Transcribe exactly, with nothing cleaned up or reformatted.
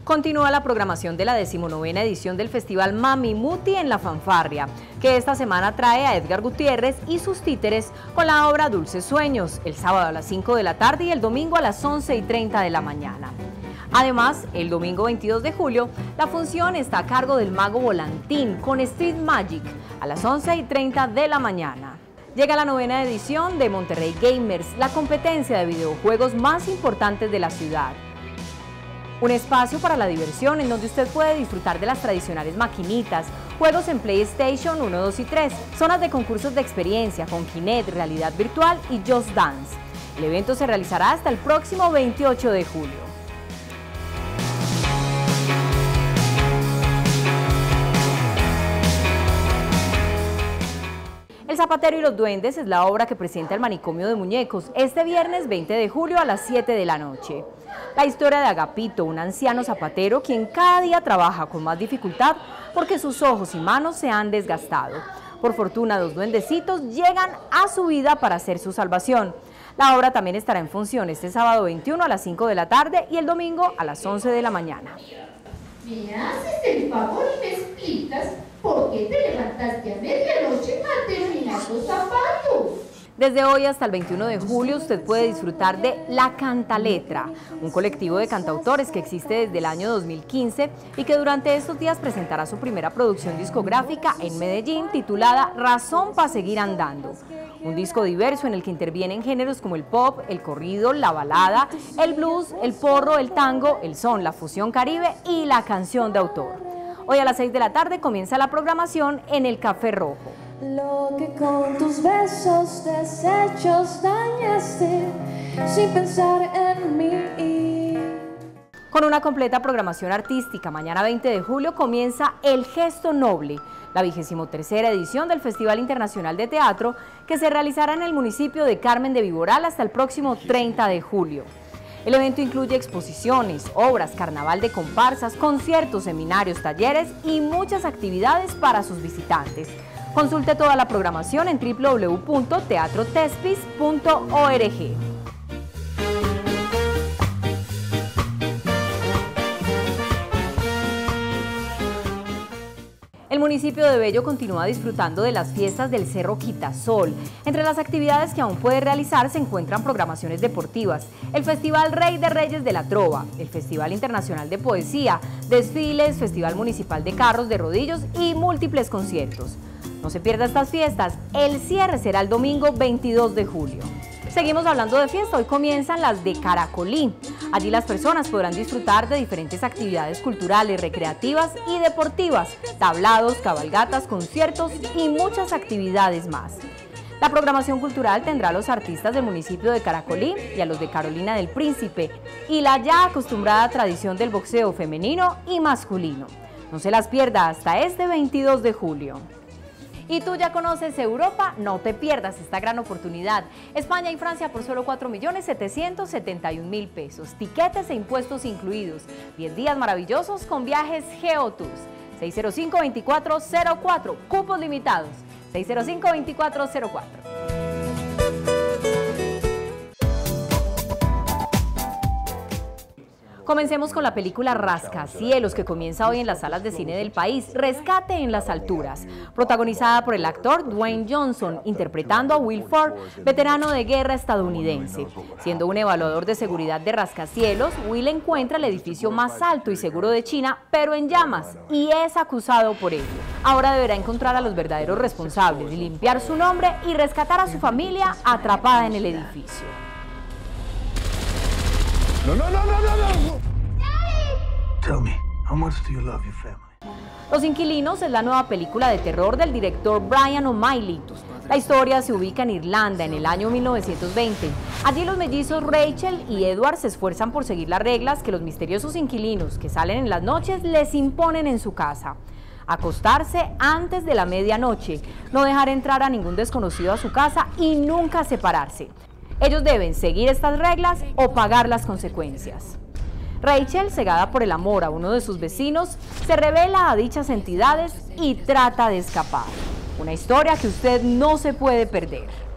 Continúa la programación de la decimonovena edición del Festival Mami Muti en la Fanfarria, que esta semana trae a Edgar Gutiérrez y sus títeres con la obra Dulces Sueños, el sábado a las cinco de la tarde y el domingo a las once y treinta de la mañana. Además, el domingo veintidós de julio, la función está a cargo del Mago Volantín con Street Magic a las once y treinta de la mañana. Llega la novena edición de Monterrey Gamers, la competencia de videojuegos más importantes de la ciudad. Un espacio para la diversión en donde usted puede disfrutar de las tradicionales maquinitas, juegos en PlayStation uno, dos y tres, zonas de concursos de experiencia con Kinect, realidad virtual y Just Dance. El evento se realizará hasta el próximo veintiocho de julio. El Zapatero y los Duendes es la obra que presenta el Manicomio de Muñecos este viernes veinte de julio a las siete de la noche. La historia de Agapito, un anciano zapatero quien cada día trabaja con más dificultad porque sus ojos y manos se han desgastado. Por fortuna, dos duendecitos llegan a su vida para hacer su salvación. La obra también estará en función este sábado veintiuno a las cinco de la tarde y el domingo a las once de la mañana. ¿Me haces el favor y me explicas por qué te levantaste a medianoche a terminar los zapatos? Desde hoy hasta el veintiuno de julio usted puede disfrutar de La Cantaletra, un colectivo de cantautores que existe desde el año dos mil quince y que durante estos días presentará su primera producción discográfica en Medellín titulada Razón para seguir andando. Un disco diverso en el que intervienen géneros como el pop, el corrido, la balada, el blues, el porro, el tango, el son, la fusión caribe y la canción de autor. Hoy a las seis de la tarde comienza la programación en el Café Rojo. Lo que con tus besos deshechos dañaste sin pensar en mí. Con una completa programación artística, mañana veinte de julio comienza El Gesto Noble, la vigésimo tercera edición del Festival Internacional de Teatro que se realizará en el municipio de Carmen de Viboral hasta el próximo treinta de julio. El evento incluye exposiciones, obras, carnaval de comparsas, conciertos, seminarios, talleres y muchas actividades para sus visitantes. Consulte toda la programación en w w w punto teatro tespis punto org. El municipio de Bello continúa disfrutando de las fiestas del Cerro Quitasol. Entre las actividades que aún puede realizar se encuentran programaciones deportivas, el Festival Rey de Reyes de la Trova, el Festival Internacional de Poesía, desfiles, Festival Municipal de Carros de Rodillos y múltiples conciertos. No se pierda estas fiestas, el cierre será el domingo veintidós de julio. Seguimos hablando de fiesta, hoy comienzan las de Caracolí. Allí las personas podrán disfrutar de diferentes actividades culturales, recreativas y deportivas, tablados, cabalgatas, conciertos y muchas actividades más. La programación cultural tendrá a los artistas del municipio de Caracolí y a los de Carolina del Príncipe y la ya acostumbrada tradición del boxeo femenino y masculino. No se las pierda hasta este veintidós de julio. Y tú ya conoces Europa, no te pierdas esta gran oportunidad. España y Francia por solo cuatro millones setecientos setenta y un mil pesos. Tiquetes e impuestos incluidos. diez días maravillosos con viajes Geotours. seis cero cinco, veinticuatro cero cuatro. Cupos limitados. seis cero cinco, veinticuatro cero cuatro. Comencemos con la película Rascacielos, que comienza hoy en las salas de cine del país, Rescate en las alturas, protagonizada por el actor Dwayne Johnson, interpretando a Will Ford, veterano de guerra estadounidense. Siendo un evaluador de seguridad de rascacielos, Will encuentra el edificio más alto y seguro de China, pero en llamas, y es acusado por ello. Ahora deberá encontrar a los verdaderos responsables, limpiar su nombre y rescatar a su familia atrapada en el edificio. No, no, no, no, no, no. Tell me, how much do you love your family? Los Inquilinos es la nueva película de terror del director Brian O'Malley. La historia se ubica en Irlanda en el año mil novecientos veinte. Allí los mellizos Rachel y Edward se esfuerzan por seguir las reglas que los misteriosos inquilinos que salen en las noches les imponen en su casa. Acostarse antes de la medianoche, no dejar entrar a ningún desconocido a su casa y nunca separarse. Ellos deben seguir estas reglas o pagar las consecuencias. Rachel, cegada por el amor a uno de sus vecinos, se revela a dichas entidades y trata de escapar. Una historia que usted no se puede perder.